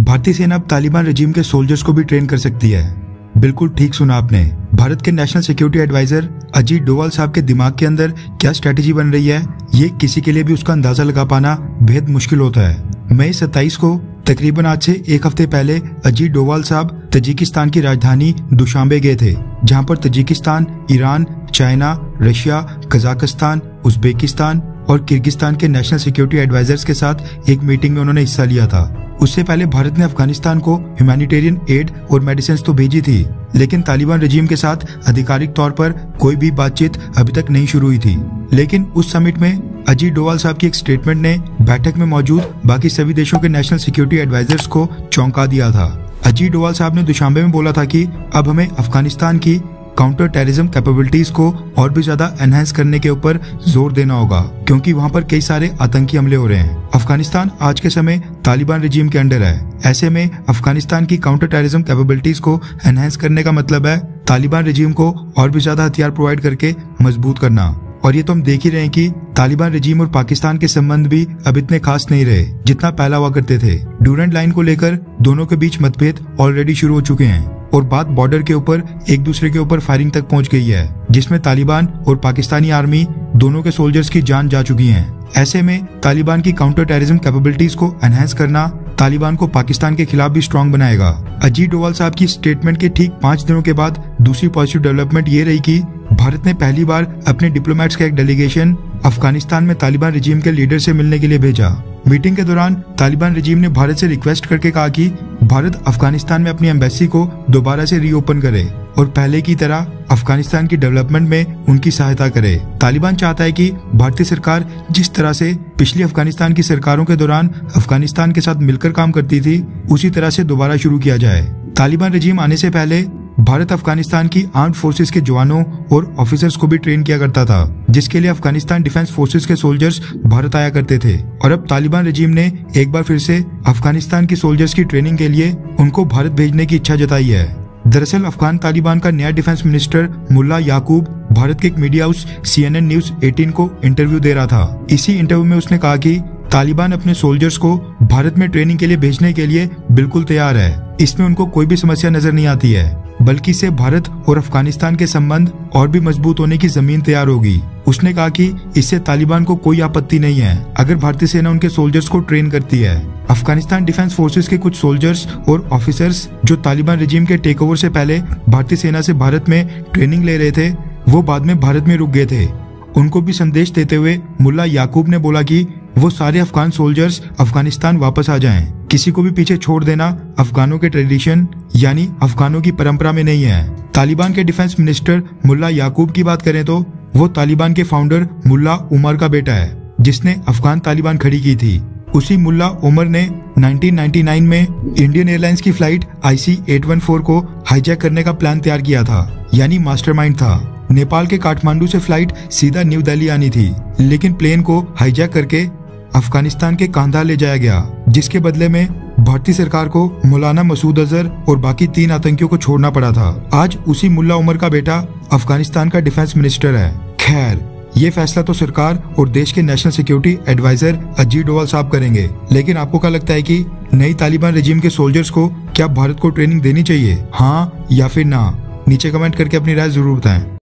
भारतीय सेना अब तालिबान रजीम के सोल्जर्स को भी ट्रेन कर सकती है। बिल्कुल ठीक सुना आपने। भारत के national security adviser Ajit Doval साहब के दिमाग के अंदर क्या स्ट्रेटेजी बन रही है, ये किसी के लिए भी उसका अंदाजा लगा पाना बेहद मुश्किल होता है। मई 27 को तकरीबन आज से एक हफ्ते पहले अजीत डोवाल साहब तजिकिस्तान की राजधानी दुशांबे गए थे, जहां पर Tajikistan, Iran, China, Russia, Kazakhstan, Uzbekistan और किर्गिस्तान के नेशनल सिक्योरिटी एडवाइजर्स के साथ एक मीटिंग में उन्होंने हिस्सा लिया था। उससे पहले भारत ने अफगानिस्तान को ह्यूमैनिटेरियन एड और मेडिसिन तो भेजी थी, लेकिन तालिबान रजीम के साथ आधिकारिक तौर पर कोई भी बातचीत अभी तक नहीं शुरू हुई थी। लेकिन उस समिट में अजीत डोवाल साहब की एक स्टेटमेंट ने बैठक में मौजूद बाकी सभी देशों के नेशनल सिक्योरिटी एडवाइजर्स को चौंका दिया था। अजीत डोवाल साहब ने दुशांबे में बोला था कि अब हमें अफगानिस्तान की काउंटर टेररिज्म कैपेबिलिटीज को और भी ज्यादा एनहांस करने के ऊपर जोर देना होगा, क्योंकि वहां पर कई सारे आतंकी हमले हो रहे हैं। अफगानिस्तान आज के समय तालिबान रजीम के अंडर है। ऐसे में अफगानिस्तान की काउंटर टेररिज्म कैपेबिलिटीज को एनहांस करने का मतलब है तालिबान रजीम को और भी ज्यादा हथियार प्रोवाइड करके मजबूत करना। और ये तो हम देख ही रहे हैं कि तालिबान रजीम और पाकिस्तान के संबंध भी अब इतने खास नहीं रहे जितना पहला हुआ करते थे। ड्यूरेंट लाइन को लेकर दोनों के बीच मतभेद ऑलरेडी शुरू हो चुके हैं और बात बॉर्डर के ऊपर एक दूसरे के ऊपर फायरिंग तक पहुंच गई है, जिसमें तालिबान और पाकिस्तानी आर्मी दोनों के सोल्जर्स की जान जा चुकी है। ऐसे में तालिबान की काउंटर टेररिज्म कैपेबिलिटीज को एनहांस करना तालिबान को पाकिस्तान के खिलाफ भी स्ट्रांग बनाएगा। अजीत डोवाल साहब की स्टेटमेंट के ठीक 5 दिनों के बाद दूसरी पॉजिटिव डेवलपमेंट ये रही कि भारत ने पहली बार अपने डिप्लोमेट्स का एक डेलीगेशन अफगानिस्तान में तालिबान रजीम के लीडर से मिलने के लिए भेजा। मीटिंग के दौरान तालिबान रजीम ने भारत से रिक्वेस्ट करके कहा कि भारत अफगानिस्तान में अपनी एम्बेसी को दोबारा से रीओपन करे और पहले की तरह अफगानिस्तान की डेवलपमेंट में उनकी सहायता करे। तालिबान चाहता है कि भारतीय सरकार जिस तरह से पिछली अफगानिस्तान की सरकारों के दौरान अफगानिस्तान के साथ मिलकर काम करती थी, उसी तरह से दोबारा शुरू किया जाए। तालिबान रजीम आने से पहले भारत अफगानिस्तान की आर्म्ड फोर्सेस के जवानों और ऑफिसर्स को भी ट्रेन किया करता था, जिसके लिए अफगानिस्तान डिफेंस फोर्सेस के सोल्जर्स भारत आया करते थे। और अब तालिबान रजीम ने एक बार फिर से अफगानिस्तान की सोल्जर्स की ट्रेनिंग के लिए उनको भारत भेजने की इच्छा जताई है। दरअसल अफगान तालिबान का नया डिफेंस मिनिस्टर मुल्ला याकूब भारत के एक मीडिया हाउस CNN न्यूज 18 को इंटरव्यू दे रहा था। इसी इंटरव्यू में उसने कहा कि तालिबान अपने सोल्जर्स को भारत में ट्रेनिंग के लिए भेजने के लिए बिल्कुल तैयार है। इसमें उनको कोई भी समस्या नजर नहीं आती है, बल्कि इससे भारत और अफगानिस्तान के संबंध और भी मजबूत होने की जमीन तैयार होगी। उसने कहा कि इससे तालिबान को कोई आपत्ति नहीं है अगर भारतीय सेना उनके सोल्जर्स को ट्रेन करती है। अफगानिस्तान डिफेंस फोर्सेस के कुछ सोल्जर्स और ऑफिसर्स जो तालिबान रजीम के टेक ओवर से पहले भारतीय सेना से भारत में ट्रेनिंग ले रहे थे, वो बाद में भारत में रुक गए थे। उनको भी संदेश देते हुए मुल्ला याकूब ने बोला कि वो सारे अफगान सोल्जर्स अफगानिस्तान वापस आ जाएं। किसी को भी पीछे छोड़ देना अफगानों के ट्रेडिशन यानी अफगानों की परंपरा में नहीं है। तालिबान के डिफेंस मिनिस्टर मुल्ला याकूब की बात करें तो वो तालिबान के फाउंडर मुल्ला उमर का बेटा है, जिसने अफगान तालिबान खड़ी की थी। उसी मुल्ला उमर ने 1999 में इंडियन एयरलाइंस की फ्लाइट IC-814 को हाईजैक करने का प्लान तैयार किया था, यानी मास्टरमाइंड था। नेपाल के काठमांडू से फ्लाइट सीधा न्यू दिल्ली आनी थी, लेकिन प्लेन को हाईजैक करके अफगानिस्तान के कांधार ले जाया गया, जिसके बदले में भारतीय सरकार को मौलाना मसूद अजहर और बाकी 3 आतंकियों को छोड़ना पड़ा था। आज उसी मुल्ला उमर का बेटा अफगानिस्तान का डिफेंस मिनिस्टर है। खैर, ये फैसला तो सरकार और देश के national security adviser Ajit Doval साहब करेंगे, लेकिन आपको क्या लगता है कि नई तालिबान रजीम के सोल्जर्स को क्या भारत को ट्रेनिंग देनी चाहिए, हाँ या फिर ना? नीचे कमेंट करके अपनी राय जरूर बताएं।